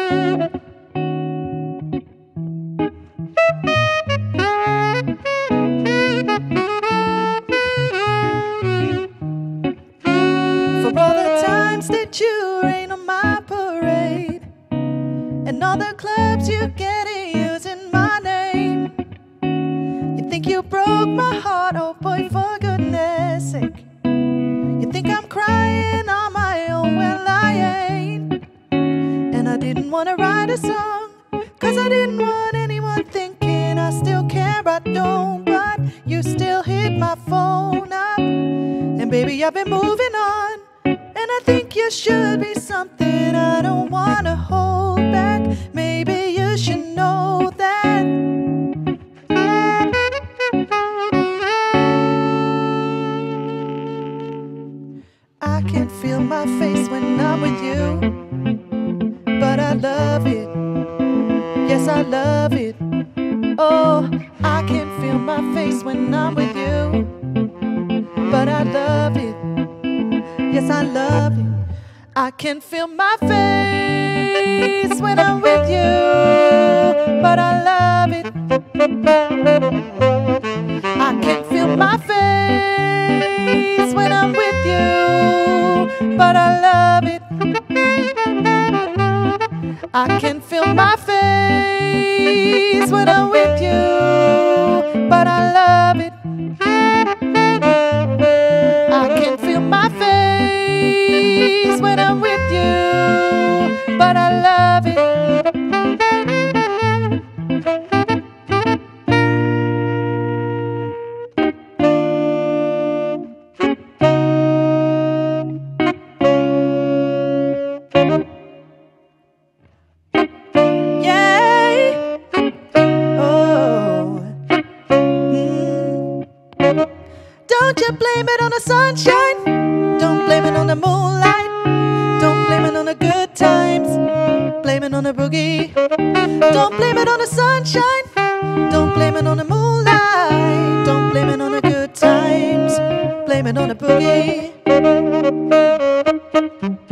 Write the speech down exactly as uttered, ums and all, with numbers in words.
For all the times that you rain on my parade, and all the clubs you get in using my name. You think you broke my heart, oh boy, for goodness sake. You think I'm crying on my own, well I ain't. And I didn't want to write a song, cause I didn't want anyone thinking I still care, I don't. But you still hit my phone up, and baby I've been moving on. And I think you should be something I don't want to hold back. Maybe you should know that. I can feel my face when I'm with you, but I love it. Yes, I love it. Oh, I can feel my face when I'm with you, but I love it. Yes, I love it. I can feel my face when I'm with you, but I love it. I can feel my face when I'm with you, but I love it. I can feel my face when I'm with you, but I love it. I can feel my face when I'm with you, but I love it. Yeah. Oh. Mm. Don't you blame it on the sunshine, don't blame it on the moonlight, don't blame it on the good times, blame it on the boogie. Don't blame it on the sunshine, don't blame it on the moonlight, don't blame it on the good times, blame it on the boogie.